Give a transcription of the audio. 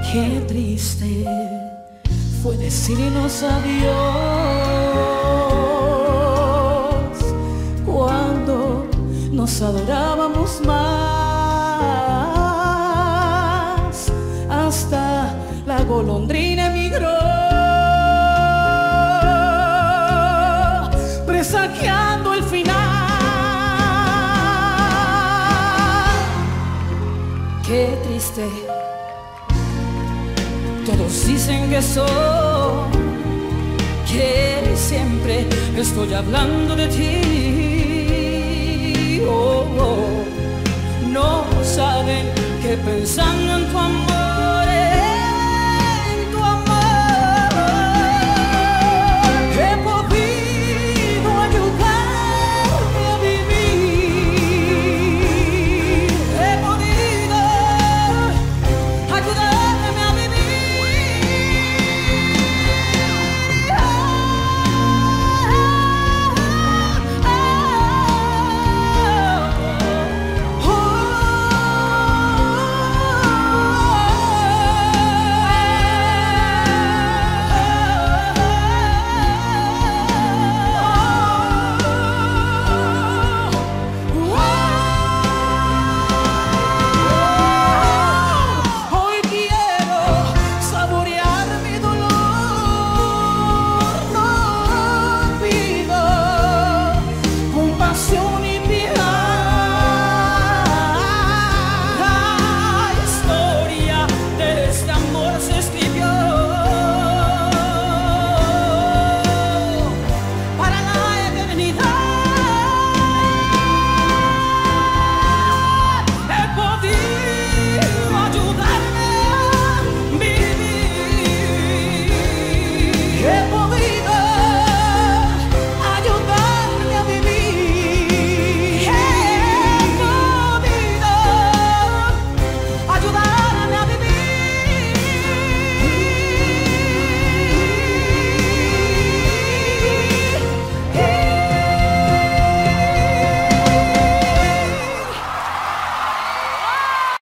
Qué triste fue decirnos adiós cuando nos adorábamos más. Hasta la golondrina emigró, presagiando el final. Qué triste. Todos dicen que soy, que siempre estoy hablando de ti. Oh, oh. No saben que pensando en tu amor